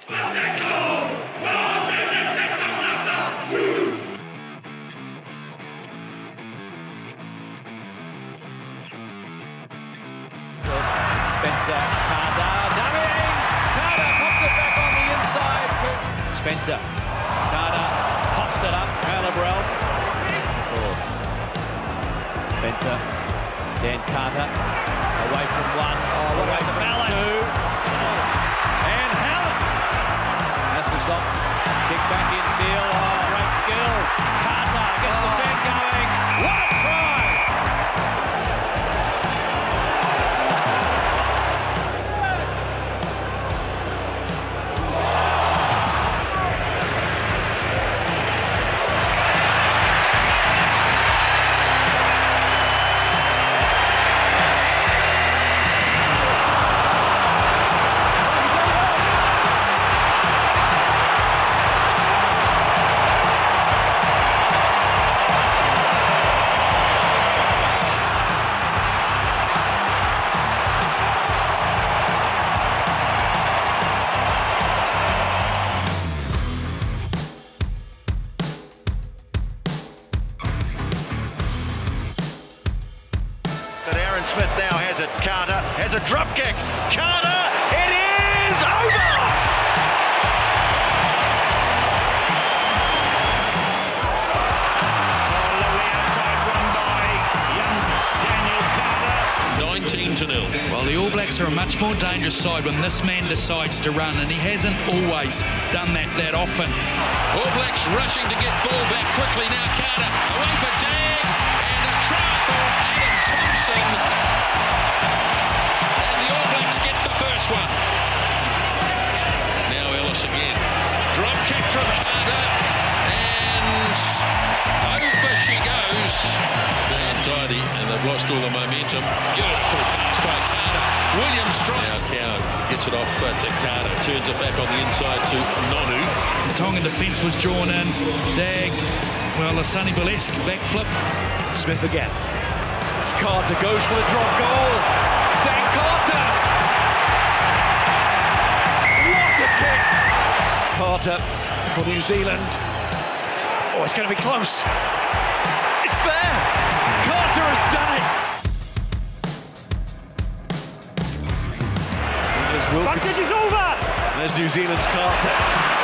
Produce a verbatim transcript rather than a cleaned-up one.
Spencer, Carter, dummying! Carter pops it back on the inside to Spencer. Carter pops it up, Caleb Ralph. Oh. Spencer, Dan Carter, away from one, oh, what away from balance. two. And Hallett has to stop, kick back in field, oh, great skill. Carter gets oh. the fan going, what a try! Smith now has it. Carter has a drop kick. Carter, it is over! Oh, lovely outside one by young Daniel Carter. nineteen to nil. Well, the All Blacks are a much more dangerous side when this man decides to run, and he hasn't always done that that often. All Blacks rushing to get ball back quickly now. Carter away for Dag, and a try for Adam Thompson. And the All Blacks get the first one. Now Ellis again. Drop kick from Carter, and over she goes. They're tidy, and they've lost all the momentum. Beautiful pass by Carter. Williams strike. Now Coward gets it off uh, to Carter, turns it back on the inside to Nonu. The Tonga defence was drawn in. Dag, well, a Sonny Bill-esque backflip. Smith again. Carter goes for the drop goal. Dan Carter! What a kick! Carter for New Zealand. Oh, it's going to be close. It's there! Carter has done it! There's Wilkinson. Advantage is over! There's New Zealand's Carter.